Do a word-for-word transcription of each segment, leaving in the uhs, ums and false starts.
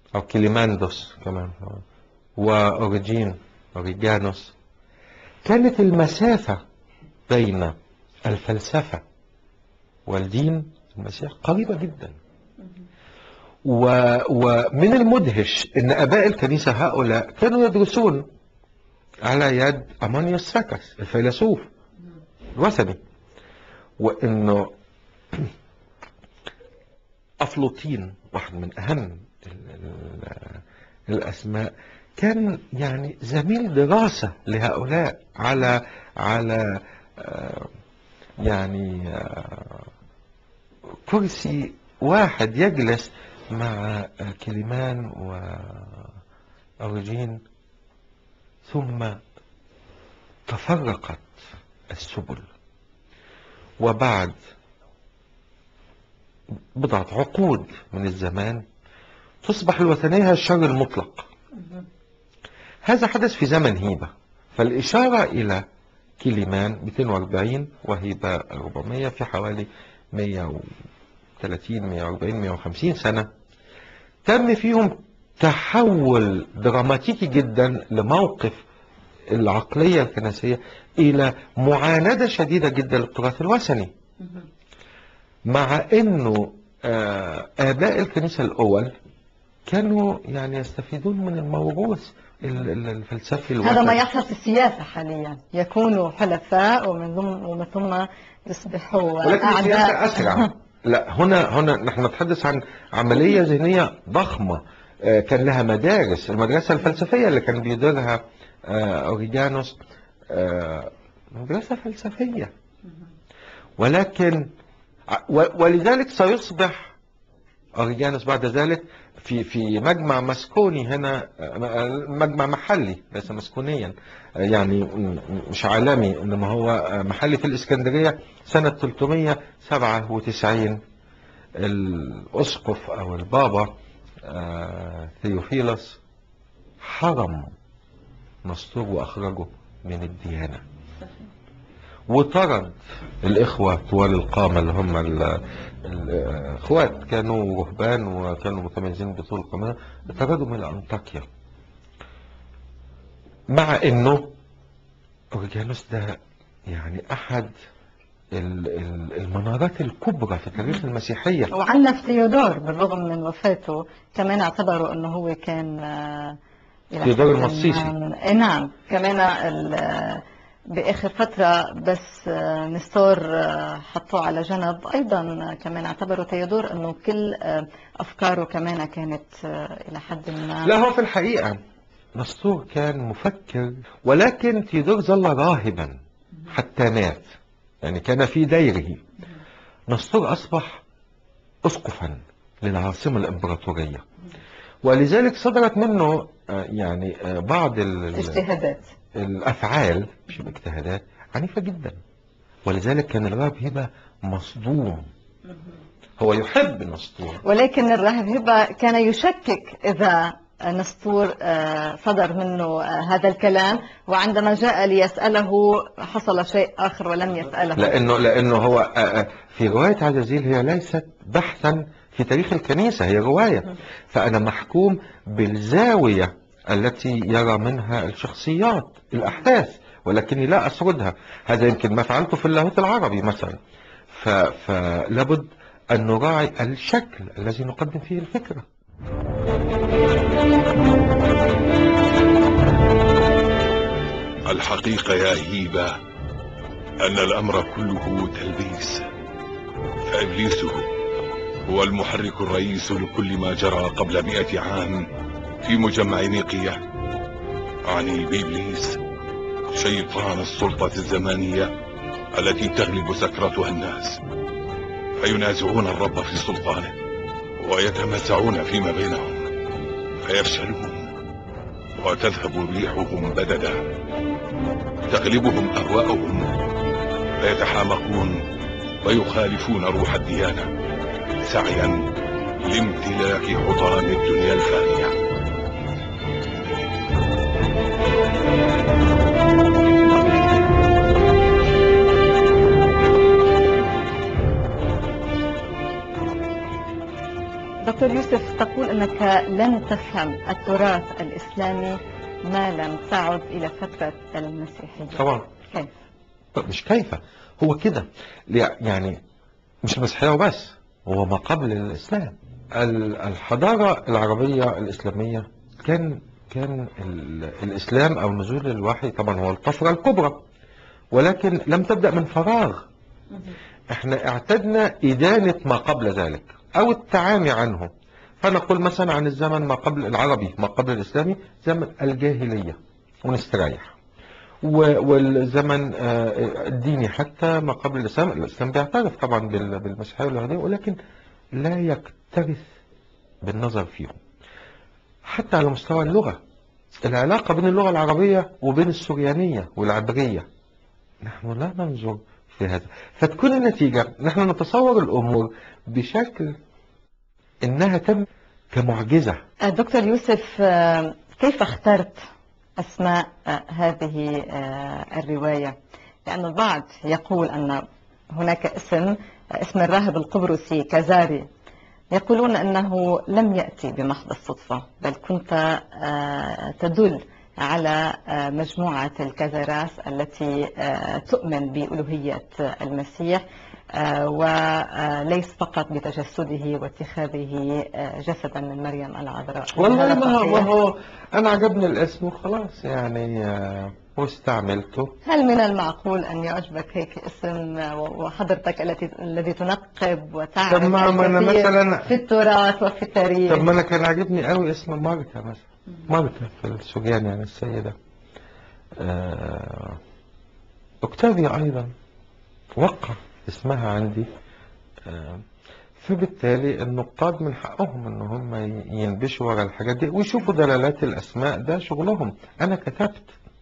أو كليماندوس كمان، وأوريجين أوريجانوس، كانت المسافة بين الفلسفة والدين المسيح قريبة جدا. ومن المدهش ان اباء الكنيسة هؤلاء كانوا يدرسون على يد امانيوس ساكس الفيلسوف الوثني، وانه افلاطين واحد من اهم الاسماء كان يعني زميل دراسة لهؤلاء على على يعني كرسي واحد يجلس مع كليمان وأوريجين. ثم تفرقت السبل، وبعد بضعة عقود من الزمان تصبح الوثنية الشر المطلق. هذا حدث في زمن هيبة، فالإشارة إلى كليمان مئتين وأربعين وهيبة أربعمائة، في حوالي مئة وثلاثين مئة وأربعين مئة وخمسين سنة تم فيهم تحول دراماتيكي جدا لموقف العقلية الكنسية إلى معاندة شديدة جدا للتراث الوثني، مع أنه آباء الكنيسة الأول كانوا يعني يستفيدون من الموروث الفلسفي الوثني. هذا ما يحصل في السياسة حاليا، يكونوا حلفاء ومن ثم يصبحوا ولكن السياسة أسرع. لا، هنا هنا نحن نتحدث عن عملية ذهنية ضخمة كان لها مدارس. المدرسة الفلسفية اللي كان بيديرها أوريجانوس مدرسة فلسفية، ولكن ولذلك سيصبح أوريجانوس بعد ذلك في في مجمع مسكوني هنا، مجمع محلي ليس مسكونيا، يعني مش عالمي انما هو محلي في الإسكندرية سنة ثلاثمائة وسبعة وتسعين. الأسقف أو البابا ثيوفيلوس حرم نسطور وأخرجه من الديانة، وطرد الإخوة طوال القامة اللي هم الإخوات كانوا رهبان وكانوا متميزين بطول القامة، طردوا من أنطاكيا، مع إنه أوريجانوس ده يعني أحد المنارات الكبرى في تاريخ المسيحية. وعندنا في ثيودور بالرغم من وفاته كمان اعتبروا انه هو كان ثيودور المصيصي. نعم، كمان باخر فترة بس نستور حطوه على جنب، ايضا كمان اعتبروا ثيودور انه كل افكاره كمان كانت الى حد ما. لا، هو في الحقيقة نسطور كان مفكر، ولكن ثيودور ظل راهبا حتى مات، يعني كان في ديره. نسطور أصبح أسقفا للعاصمة الإمبراطورية، ولذلك صدرت منه يعني بعض الاجتهادات الأفعال مش الاجتهادات عنيفة جدا، ولذلك كان الراهب هبة مصدوم. هو يحب نسطور، ولكن الراهب هبة كان يشكك إذا نسطور صدر منه هذا الكلام، وعندما جاء ليسأله حصل شيء آخر ولم يسأله. لأنه لأنه هو في رواية عزازيل هي ليست بحثا في تاريخ الكنيسة، هي رواية، فأنا محكوم بالزاوية التي يرى منها الشخصيات الأحداث، ولكني لا أسردها. هذا يمكن ما فعلته في اللاهوت العربي مثلا. فلابد أن نراعي الشكل الذي نقدم فيه الفكرة. الحقيقة يا هيبة أن الأمر كله تلبيس، فإبليس هو المحرك الرئيس لكل ما جرى قبل مئة عام في مجمع نيقية. أعني بإبليس شيطان السلطة الزمانية التي تغلب سكرتها الناس، فينازعون الرب في سلطانه ويتمسعون فيما بينهم فيفشلون، وتذهب ريحهم بددا، تغلبهم أهواءهم فيتحامقون ويخالفون روح الديانة سعيا لامتلاك حطام الدنيا الفانية. دكتور دكتور يوسف، تقول أنك لن تفهم التراث الإسلامي ما لم تعد إلى فترة المسيحية. طبعا. كيف؟ طب مش كيف، هو كده يعني، مش المسيحية وبس، هو ما قبل الإسلام. الحضارة العربية الإسلامية كان كان الإسلام أو نزول الوحي طبعا هو الطفرة الكبرى، ولكن لم تبدأ من فراغ. احنا اعتدنا إدانة ما قبل ذلك أو التعامي عنه. فنقول مثلا عن الزمن ما قبل العربي ما قبل الإسلامي زمن الجاهلية ونستريح، والزمن الديني حتى ما قبل الإسلام. الإسلام بيعترف طبعا بالمسيحية واليهودية، ولكن لا يكترث بالنظر فيهم. حتى على مستوى اللغة، العلاقة بين اللغة العربية وبين السريانية والعبرية نحن لا ننظر في هذا. فتكون النتيجة نحن نتصور الأمور بشكل إنها تم كمعجزة. دكتور يوسف، كيف اخترت أسماء هذه الرواية؟ لأن البعض يقول أن هناك اسم اسم الراهب القبرصي كزاري، يقولون أنه لم يأتي بمحض الصدفة، بل كنت تدل على مجموعة الكزراس التي تؤمن بألوهية المسيح، وليس فقط بتجسده واتخاذه جسدا من مريم العذراء. والله ما هو أنا عجبني الاسم وخلاص يعني واستعملته. هل من المعقول أن يعجبك هيك اسم وحضرتك التي الذي تنقب وتعرف طب ما أنا مثلا في التراث وفي التاريخ؟ طب ما أنا كان عجبني قوي اسم مارتا مثلا، مارتا في السجان يعني السيدة. آه... أكتافيا أيضا وقع اسمها عندي. آه... فبالتالي النقاد من حقهم ان هم ينبشوا ورا الحاجات دي ويشوفوا دلالات الاسماء، ده شغلهم. انا كتبت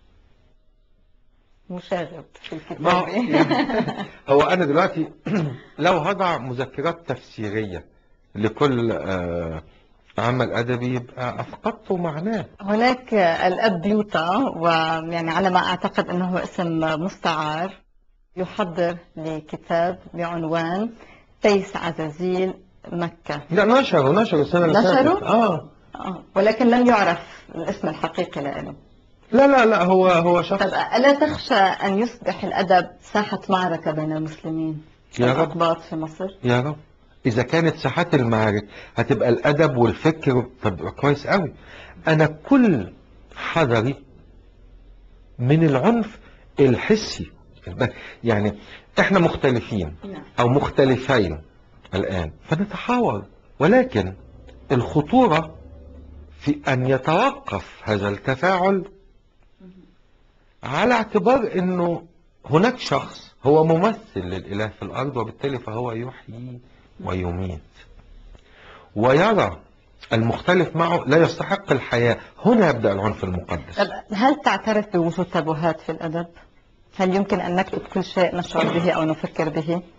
مشاغب في الكتاب. هو انا دلوقتي لو هضع مذكرات تفسيرية لكل آه عمل ادبي يبقى افقدت معناه. هناك الاب بيوتا، ويعني على ما اعتقد انه اسم مستعار، يحضر لكتاب بعنوان تيس عزازيل مكة. لا نشروا نشروا السنة اللي فاتت. نشروا؟ آه. اه ولكن لم يعرف الاسم الحقيقي له. لا لا لا هو هو شخص. طب ألا تخشى أن يصبح الأدب ساحة معركة بين المسلمين والأقباط في مصر؟ يا رب، إذا كانت ساحات المعارك هتبقى الأدب والفكر، طب كويس قوي. أنا كل حذري من العنف الحسي، يعني احنا مختلفين او مختلفين الان فنتحاور، ولكن الخطورة في ان يتوقف هذا التفاعل على اعتبار انه هناك شخص هو ممثل للإله في الارض، وبالتالي فهو يحيي ويميت ويرى المختلف معه لا يستحق الحياة. هنا يبدأ العنف المقدس. هل تعترف بوجود تابوهات في الأدب؟ هل يمكن أن نكتب كل شيء نشعر به أو نفكر به؟